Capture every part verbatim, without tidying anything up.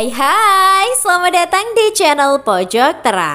Hai hai, selamat datang di channel Pojok Terang.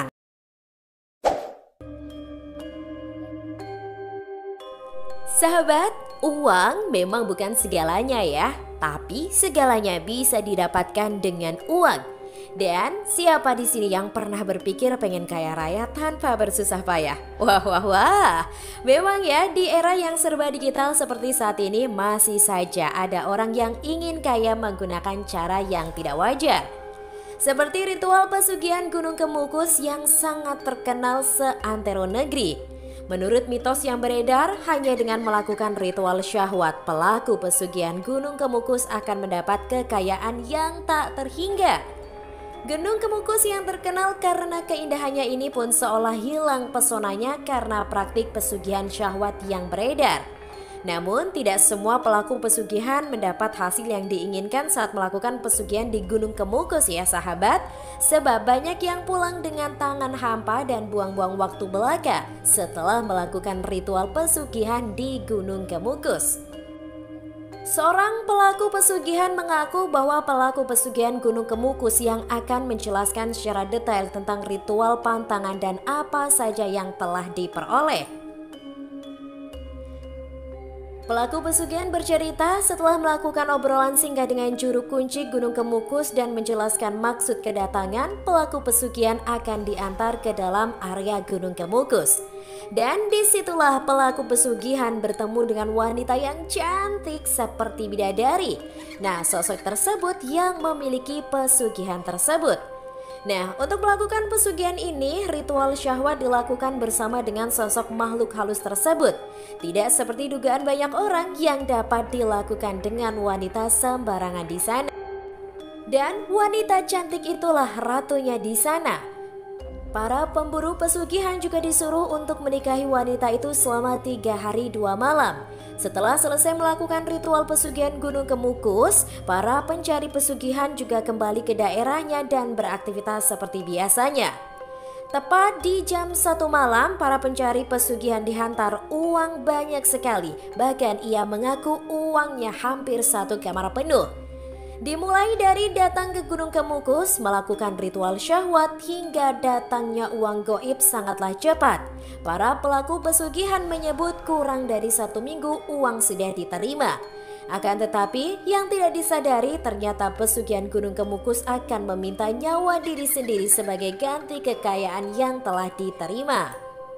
Sahabat, uang memang bukan segalanya ya, tapi segalanya bisa didapatkan dengan uang. Dan siapa di sini yang pernah berpikir pengen kaya raya tanpa bersusah payah? Wah wah wah, memang ya di era yang serba digital seperti saat ini masih saja ada orang yang ingin kaya menggunakan cara yang tidak wajar. Seperti ritual pesugihan Gunung Kemukus yang sangat terkenal seantero negeri. Menurut mitos yang beredar, hanya dengan melakukan ritual syahwat, pelaku pesugihan Gunung Kemukus akan mendapat kekayaan yang tak terhingga. Gunung Kemukus yang terkenal karena keindahannya ini pun seolah hilang pesonanya karena praktik pesugihan syahwat yang beredar. Namun tidak semua pelaku pesugihan mendapat hasil yang diinginkan saat melakukan pesugihan di Gunung Kemukus ya sahabat. Sebab banyak yang pulang dengan tangan hampa dan buang-buang waktu belaka setelah melakukan ritual pesugihan di Gunung Kemukus. Seorang pelaku pesugihan mengaku bahwa pelaku pesugihan Gunung Kemukus yang akan menjelaskan secara detail tentang ritual pantangan dan apa saja yang telah diperoleh. Pelaku pesugihan bercerita setelah melakukan obrolan singkat dengan juru kunci Gunung Kemukus dan menjelaskan maksud kedatangan, pelaku pesugihan akan diantar ke dalam area Gunung Kemukus. Dan disitulah pelaku pesugihan bertemu dengan wanita yang cantik seperti bidadari. Nah, sosok tersebut yang memiliki pesugihan tersebut. Nah, untuk melakukan pesugihan ini, ritual syahwat dilakukan bersama dengan sosok makhluk halus tersebut. Tidak seperti dugaan banyak orang yang dapat dilakukan dengan wanita sembarangan di sana. Dan wanita cantik itulah ratunya di sana. Para pemburu pesugihan juga disuruh untuk menikahi wanita itu selama tiga hari dua malam. Setelah selesai melakukan ritual pesugihan Gunung Kemukus, para pencari pesugihan juga kembali ke daerahnya dan beraktivitas seperti biasanya. Tepat di jam satu malam, para pencari pesugihan dihantar uang banyak sekali. Bahkan ia mengaku uangnya hampir satu kamar penuh. Dimulai dari datang ke Gunung Kemukus, melakukan ritual syahwat hingga datangnya uang goib sangatlah cepat. Para pelaku pesugihan menyebut kurang dari satu minggu uang sudah diterima. Akan tetapi yang tidak disadari ternyata pesugihan Gunung Kemukus akan meminta nyawa diri sendiri sebagai ganti kekayaan yang telah diterima.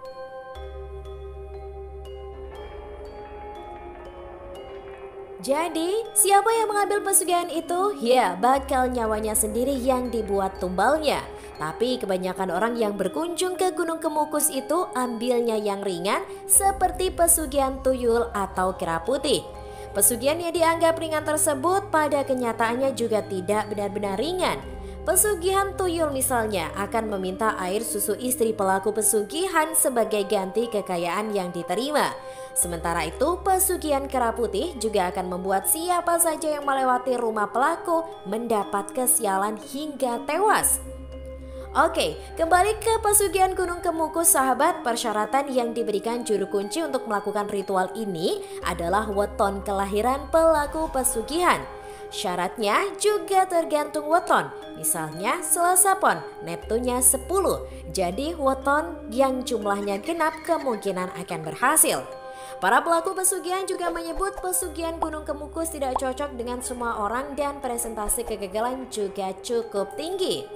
Jadi, siapa yang mengambil pesugihan itu? Ya, bakal nyawanya sendiri yang dibuat tumbalnya. Tapi kebanyakan orang yang berkunjung ke Gunung Kemukus itu ambilnya yang ringan seperti pesugihan tuyul atau kera putih. Pesugihan yang dianggap ringan tersebut pada kenyataannya juga tidak benar-benar ringan. Pesugihan tuyul misalnya akan meminta air susu istri pelaku pesugihan sebagai ganti kekayaan yang diterima. Sementara itu pesugihan kera putih juga akan membuat siapa saja yang melewati rumah pelaku mendapat kesialan hingga tewas. Oke, kembali ke pesugihan Gunung Kemukus sahabat. Persyaratan yang diberikan juru kunci untuk melakukan ritual ini adalah weton kelahiran pelaku pesugihan. Syaratnya juga tergantung weton. Misalnya Selasa Pon, Neptunnya sepuluh. Jadi weton yang jumlahnya genap kemungkinan akan berhasil. Para pelaku pesugihan juga menyebut pesugihan Gunung Kemukus tidak cocok dengan semua orang dan presentasi kegagalan juga cukup tinggi.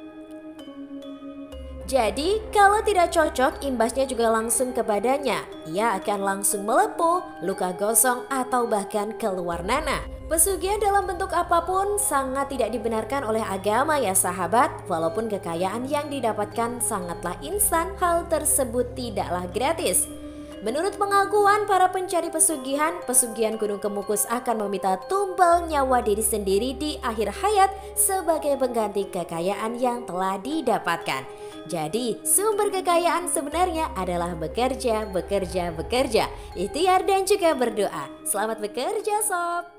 Jadi kalau tidak cocok imbasnya juga langsung ke badannya. Ia akan langsung melepuh, luka gosong atau bahkan keluar nanah. Pesugihan dalam bentuk apapun sangat tidak dibenarkan oleh agama ya sahabat. Walaupun kekayaan yang didapatkan sangatlah instan, hal tersebut tidaklah gratis. Menurut pengakuan para pencari pesugihan, pesugihan Gunung Kemukus akan meminta tumbal nyawa diri sendiri di akhir hayat sebagai pengganti kekayaan yang telah didapatkan. Jadi sumber kekayaan sebenarnya adalah bekerja, bekerja, bekerja, ikhtiar dan juga berdoa. Selamat bekerja sob!